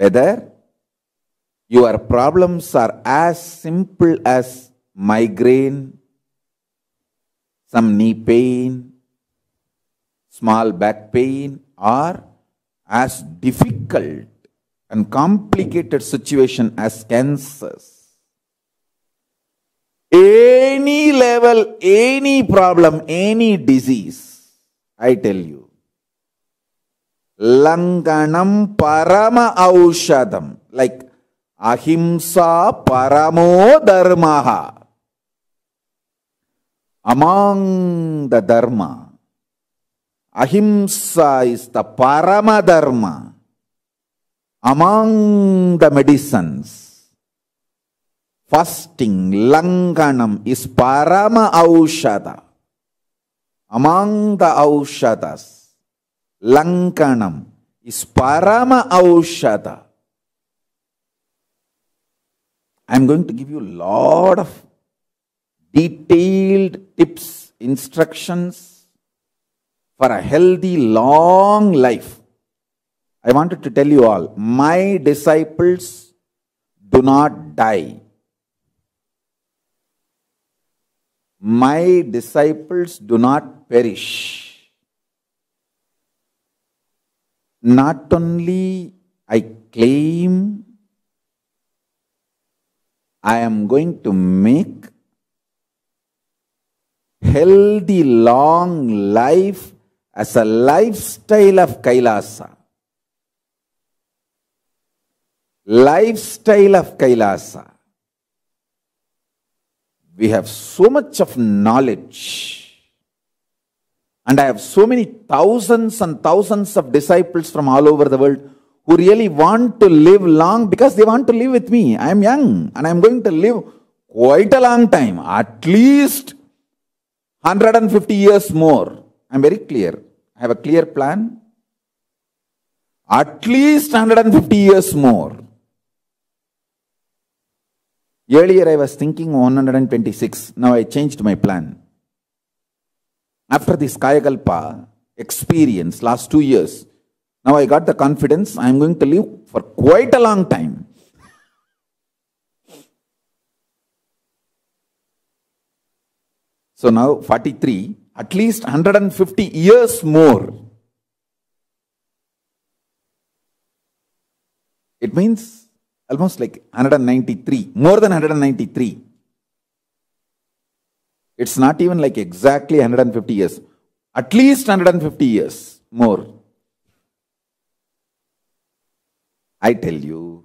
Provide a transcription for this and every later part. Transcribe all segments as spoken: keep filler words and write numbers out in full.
Whether your problems are as simple as migraine, some knee pain, small back pain, or as difficult and complicated situation as cancers. Any level, any problem, any disease, I tell you, Langanam Parama Aushadam, like Ahimsa Paramo Dharmaha. Among the Dharma, Ahimsa is the Parama Dharma. Among the medicines, fasting, Langanam, is Parama Aushada. Among the Aushadas, Langanam is Parama Aushada. I am going to give you a lot of detailed tips, instructions for a healthy, long life. I wanted to tell you all, my disciples do not die. My disciples do not perish. Not only I claim, I am going to make healthy, long life as a lifestyle of Kailasa. Lifestyle of Kailasa. We have so much of knowledge, and I have so many thousands and thousands of disciples from all over the world who really want to live long because they want to live with me. I am young and I am going to live quite a long time, at least one hundred fifty years more. I am very clear. I have a clear plan. At least one hundred fifty years more. Earlier I was thinking one hundred twenty-six. Now I changed my plan. After this Kayakalpa experience, last two years, now I got the confidence I am going to live for quite a long time. So now forty-three, at least one hundred fifty years more. It means almost like one hundred ninety-three, more than one hundred ninety-three. It's not even like exactly one hundred fifty years. At least one hundred fifty years more. I tell you,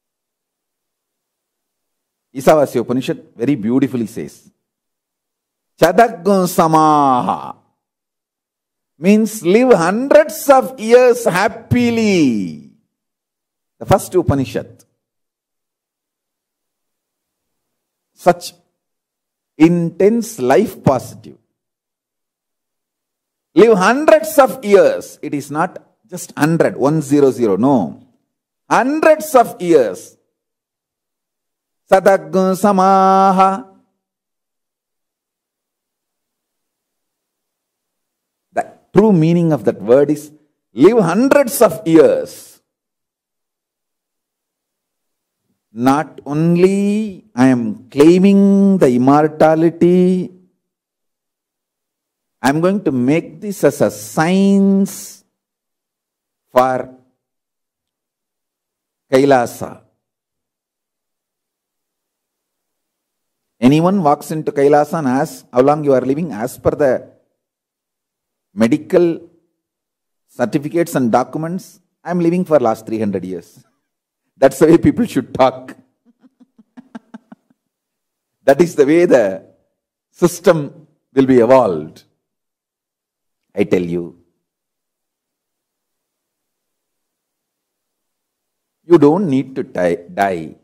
Isavasya Upanishad very beautifully says, Chadaggun Samaha means live hundreds of years happily. The first Upanishad. Such intense life positive. Live hundreds of years. It is not just hundred, one zero zero, no. Hundreds of years. Sadaggun Samaha. The true meaning of that word is live hundreds of years. Not only I am claiming the immortality, I am going to make this as a science for Kailasa. Anyone walks into Kailasa and asks how long you are living, as per the medical certificates and documents, I am living for last three hundred years. That's the way people should talk. That is the way the system will be evolved. I tell you. You don't need to die.